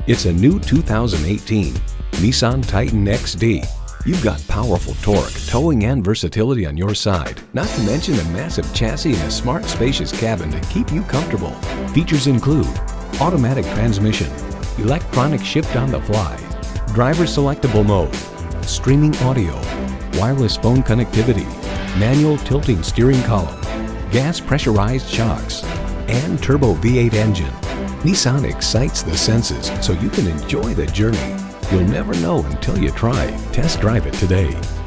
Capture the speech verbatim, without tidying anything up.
It's a new two thousand eighteen Nissan Titan X D. You've got powerful torque, towing, and versatility on your side, not to mention a massive chassis and a smart, spacious cabin to keep you comfortable. Features include automatic transmission, electronic shift on the fly, driver selectable mode, streaming audio, wireless phone connectivity, manual tilting steering column, gas pressurized shocks, and turbo V eight engine. Nissan excites the senses so you can enjoy the journey. You'll never know until you try. Test drive it today.